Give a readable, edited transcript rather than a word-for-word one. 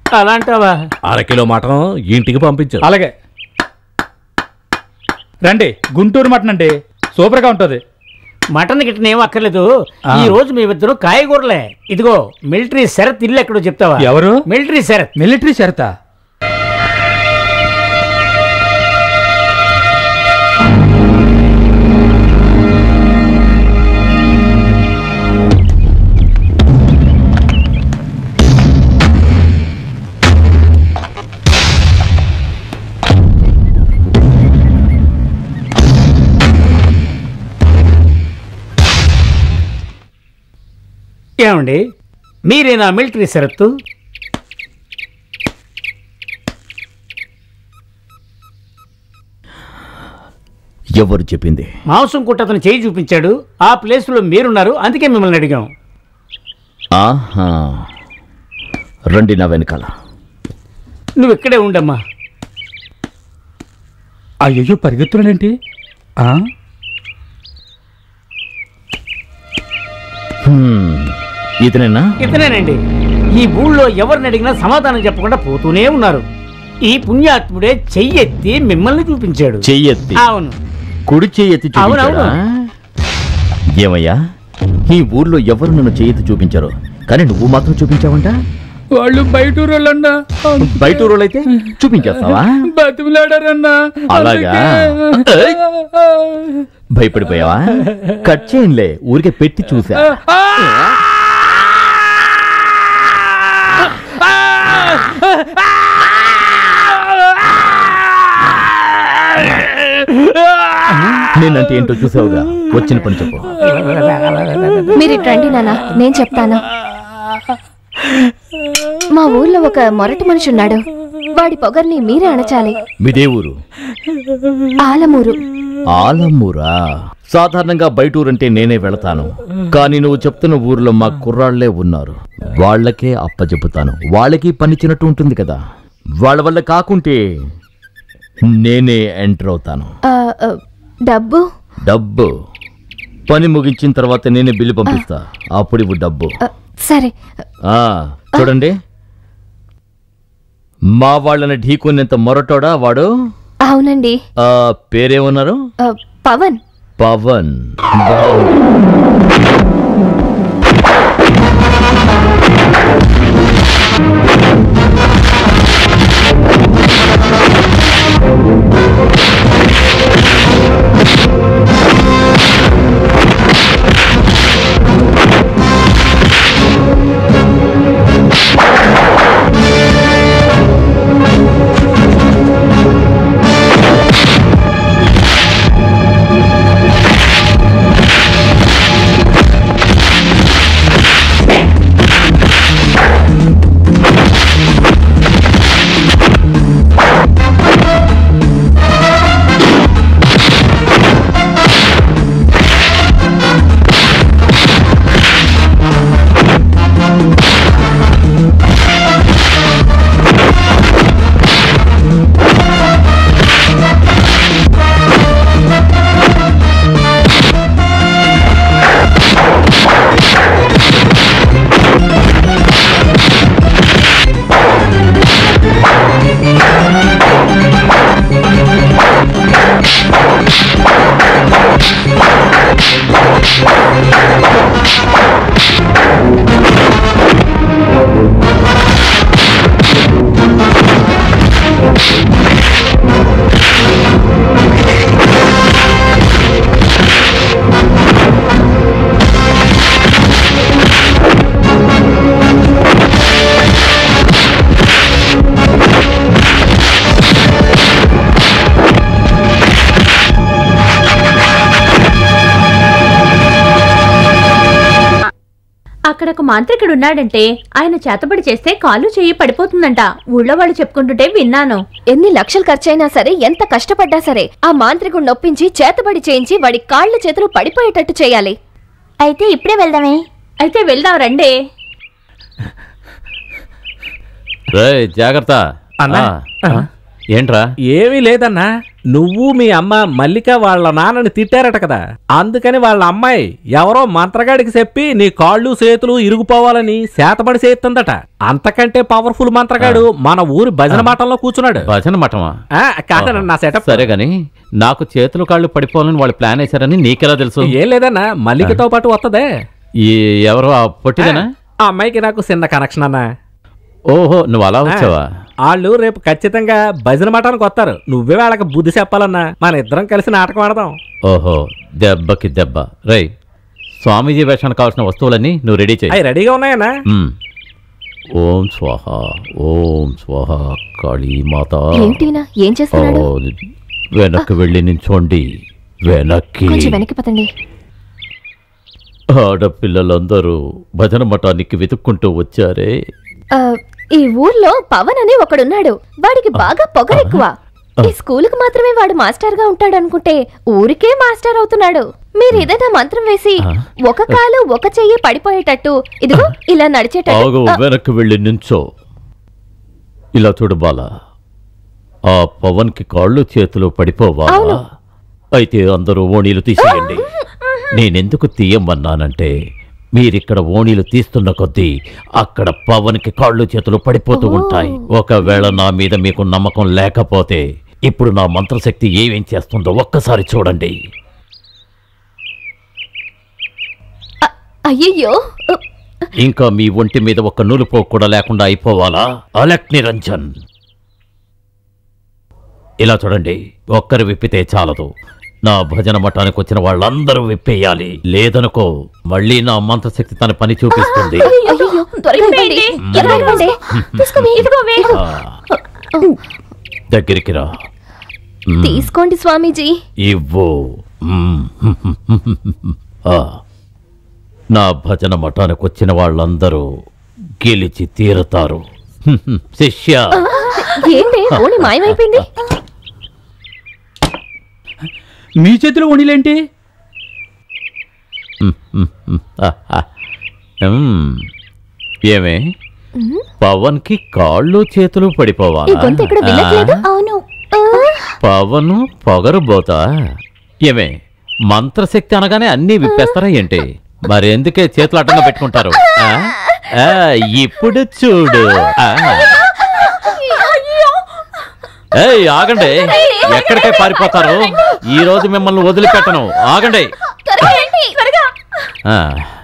అలాంటావా? 1/2 kilo mutton ఇంటికి పంపించు. అలాగే రండి. గుంటూరు మటన్ అండి, సూపర్ గా ఉంటది. మటన్ గిట్టన ఏం అక్కర్లేదు. ఈ రోజు మేమిద్దరు కాయగూరలే. ఇదిగో మిలిటరీ షరత్ ఇల్లు ఎక్కడో చెప్తావా? ఎవరు? మిలిటరీ షరత్. మిలిటరీ షరతా? ఏమండి, మీరేనా మిలిటరీ షరత్తు? ఎవరు చెప్పింది? మాంసం కుట్టతను చేయి చూపించాడు. ఆ ప్లేస్లో మీరున్నారు, అందుకే మిమ్మల్ని అడిగాం. ఆహా, రండి నా వెనకాల. నువ్వు ఇక్కడే ఉండమ్మా. అయ్యో, పరిగెత్తులేంటి? ఇతనేనా? ఇతనేనండి. ఈ ఊళ్ళో ఎవరిని అడిగినా సమాధానం చెప్పకుండా పోతూనే ఉన్నారు. ఈ పుణ్యాత్ముడే చెయ్యెత్తి మిమ్మల్ని చూపించాడు. చెయ్యెత్తి? అవును. కుడి చెయ్యెత్తి చూపించాడా? ఏమయ్యా, ఈ ఊర్లో ఎవరు నన్ను చెయ్యెత్తి చూపించారు, కానీ నువ్వు మాత్రం చూపించావంట? వాళ్ళు బయటూరోళ్ళన్నా. బయటూరోళ్ళైతే చూపించేస్తావా? బతిమిలాడారన్నా. అలాగా? భయపడిపోయావా? కట్ చేయండిలే, ఊరికే పెట్టి చూసా. నేనంటే ఏంటో చూసావుగా, వచ్చిన పని చెప్పు. మీరు రండి నాన్న, నేను చెప్తాను. మా ఊర్లో ఒక మొరటి మనిషి ఉన్నాడు. వాడి పొగర్ని మీరే అణచాలి. మీదే ఊరు? ఆలమూరు. ఆలమూరా? సాధారణంగా బయటూరంటే నేనే వెళతాను, కానీ నువ్వు చెప్తున్న ఊర్లో మా కుర్రాళ్లే ఉన్నారు. వాళ్లకే అప్పచెపుతాను. వాళ్ళకి పనిచ్చినట్టు ఉంటుంది కదా. వాళ్ళ వల్ల కాకుంటే నేనే ఎంటర్ అవుతాను. డబ్బు? డబ్బు పని ముగించిన తర్వాత నేనే బిల్లు పంపిస్తా, అప్పుడు ఇవ్వు డబ్బు. సరే. చూడండి, మా వాళ్ళని ఢీకొనేంత మొరటోడా వాడు? అవునండి. పేరేమన్నారు? పవన్. పవన్. అక్కడ ఒక మాంత్రికుడు ఉన్నాడంటే ఆయన చేతబడి చేస్తే కాలు చెయ్యి పడిపోతుందంట. ఊళ్ళో వాళ్ళు చెప్పుకుంటుంటే విన్నాను. ఎన్ని లక్షలు ఖర్చైనా సరే, ఎంత కష్టపడ్డా సరే, ఆ మాంత్రికుడు నొప్పించి చేతబడి చేయించి వాడి కాళ్ళు చేతులు పడిపోయేటట్టు చేయాలి. అయితే ఇప్పుడే వెళ్దామే? అయితే వెళ్దాం రండి. జాగ్రత్త. అన్నా. ఏంట్రా? ఏమీ లేదన్నా. నువ్వు మీ అమ్మ మల్లిక వాళ్ళ నాన్నని తిట్టారట కదా, అందుకని వాళ్ళ అమ్మాయి ఎవరో మంత్రగాడికి చెప్పి నీ కాళ్ళు చేతులు ఇరుగుపోవాలని శాతపడి చేస్తుందట. అంతకంటే పవర్ఫుల్ మంత్రగాడు మన ఊరి భజన మఠంలో కూర్చున్నాడు. భజన మఠమా? కాదన్న నా సెటప్. సరే గాని నాకు చేతులు కాళ్ళు పడిపోవాలని వాళ్ళు ప్లాన్ వేశారని నీకెలా తెలుసు? ఏం లేదన్నా, మల్లికతో పాటు వస్తదే. ఎవరు పొట్టిదేనా? ఆ అమ్మాయికి నాకు చిన్న కనెక్షన్ అన్నా. ఓహో, నువ్వు అలా వచ్చావా? వాళ్ళు రేపు ఖచ్చితంగా భజన మఠానికి వస్తారు. నువ్వే వాళ్ళకి బుద్ధి చెప్పాలన్నా. మన ఇద్దరం కలిసి నాటకం ఆడదాం. ఓహో, దెబ్బకి దెబ్బ. రై, స్వామీజీ వేషానికి కావాల్సిన వస్తువులన్నీ నువ్వు రెడీ చేయి. అవి రెడీగా ఉన్నాయన్నా? ఓం స్వాహ, ఓం స్వాహ కాళీమాత. ఏంటినా ఏం చేస్తున్నాడు? వెనక్కి వెళ్ళి నించోండి. వెనక్కి పదండి. ఆడపిల్లలందరూ భజన మఠానికి వెతుక్కుంటూ వచ్చారే. ఈ ఊర్లో పవన్ అని ఒకడున్నాడు. వాడికి బాగా పొగరెక్కువ. ఈ స్కూలుకు మాత్రమే వాడు మాస్టర్ గా ఉంటాడు అనుకుంటే ఊరికే మాస్టర్ అవుతున్నాడు. మీరు ఏదైనా మంత్రం వేసి ఒక కాలు ఒక చెయ్యి పడిపోయేటట్టు ఇదిగో ఇలా నడిచేటట్టు. వెనక్కి వెళ్ళి నించో. ఇలా చూడు బాల, ఆ పవన్ కి కాళ్ళు చేతులు పడిపోవాలా? అయితే అందరూ ఓణీలు తీసేయండి. నేనెందుకు తీయమన్నానంటే మీరిక్కడ ఓణీలు తీస్తున్న కొద్దీ అక్కడ పవన్ కి కాళ్ళు చేతులు పడిపోతూ ఉంటాయి. ఒకవేళ నా మీద మీకు నమ్మకం లేకపోతే ఇప్పుడు నా మంత్రశక్తి ఏమేం చేస్తుందో ఒక్కసారి చూడండి. అయ్యయ్యో, ఇంకా మీ ఒంటి మీద ఒక్క నూలుపో కూడా లేకుండా అయిపోవాలా? అలక్ నిరంజన్, ఇలా చూడండి. ఒక్కరు విప్పితే చాలదు. నా భజన మఠానికి వచ్చిన వాళ్ళందరూ విప్పేయాలి. లేదనుకో మళ్ళీ నా మంత్రశక్తి తన పని చూపిస్తుంది. దగ్గరికి రా. తీసుకోండి స్వామీజీ. ఇవ్వు. నా భజన మఠానికి వచ్చిన వాళ్ళందరూ గెలిచి తీరుతారు. శిష్య, ఏంటి ఓణి మాయమైపోయింది? మీ చేతిలో ఓణీలేంటి? ఏమే, పవన్ కి కాళ్ళు చేతులు పడిపోవాలా? అవును. పవన్ పొగరుబోతా? ఏమే, మంత్రశక్తి అనగానే అన్నీ విప్పేస్తారా ఏంటి? మరి ఎందుకే చేతులు అడ్డంగా పెట్టుకుంటారు? ఇప్పుడు చూడు. ఏయ్, ఆగండి. ఎక్కడికే పారిపోతారు? ఈ రోజు మిమ్మల్ని వదిలిపెట్టను. ఆగండి.